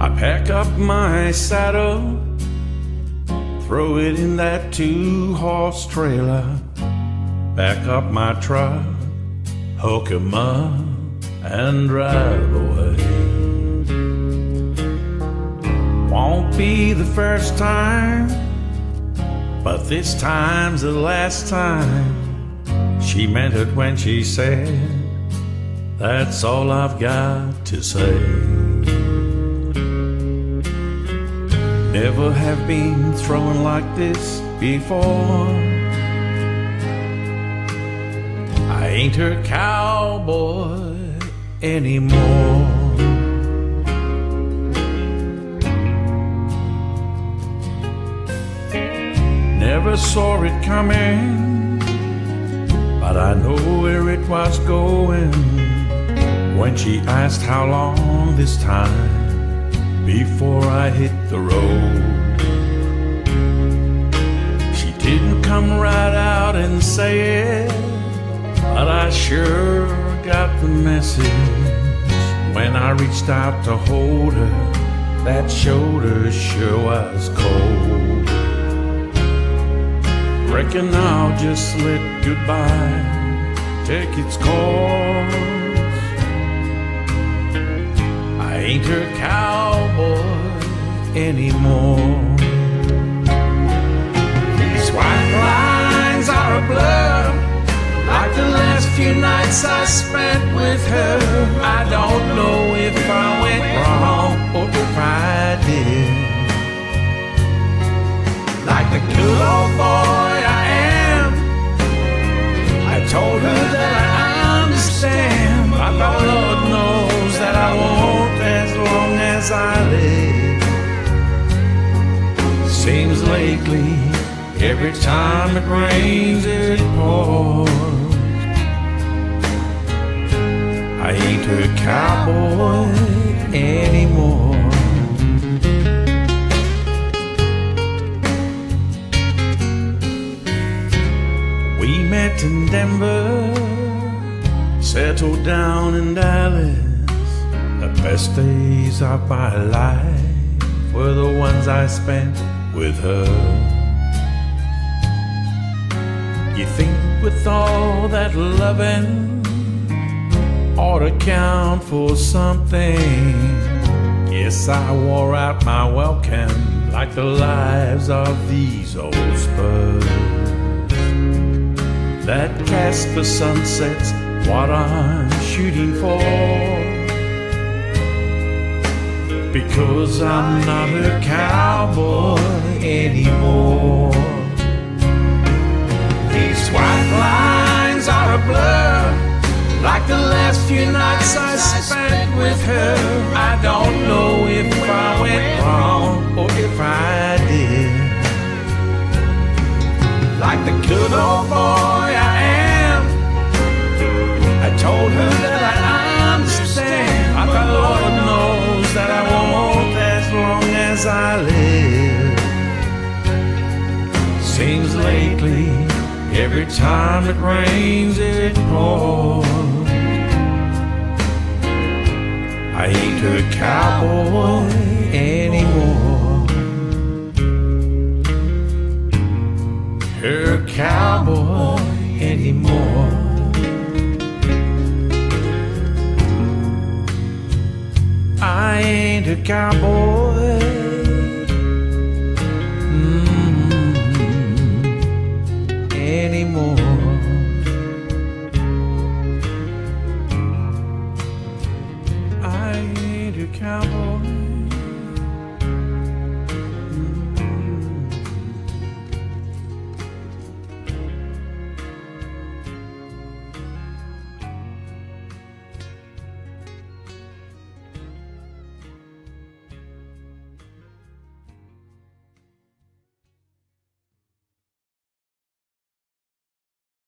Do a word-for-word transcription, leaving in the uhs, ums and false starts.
I pack up my saddle, throw it in that two-horse trailer, back up my truck, hook 'em up, and drive away. Won't be the first time, but this time's the last time. She meant it when she said, that's all I've got to say. Never have been thrown like this before. I ain't her cowboy anymore. Never saw it coming, but I know where it was going when she asked how long this time before I hit the road. She didn't come right out and say it, but I sure got the message when I reached out to hold her. That shoulder sure was cold. Reckon I'll just let goodbye take its course. I ain't her cowboy anymore. These white lines are a blur, like the last few nights I spent with her. I don't know if I went wrong or if I did. Like the good old boy I am, I told her that I understand, but the Lord knows that I won't as long as I live. Seems lately, every time it rains it pours. I ain't her cowboy anymore. We met in Denver, settled down in Dallas. The best days of my life were the ones I spent with her. You think with all that loving ought to count for something. Yes, I wore out my welcome like the lives of these old spurs that cast for sunsets what I'm shooting for. Because I'm not a cowboy anymore. These white lines are a blur, like the last few nights I spent with her. I don't know if I went wrong or if I did. Like the good old boy I am, I told her that I understand, but the Lord knows that I won't as long as I live. Seems lately, every time it rains it pours. I ain't her cowboy anymore. Her cowboy anymore. I ain't a cowboy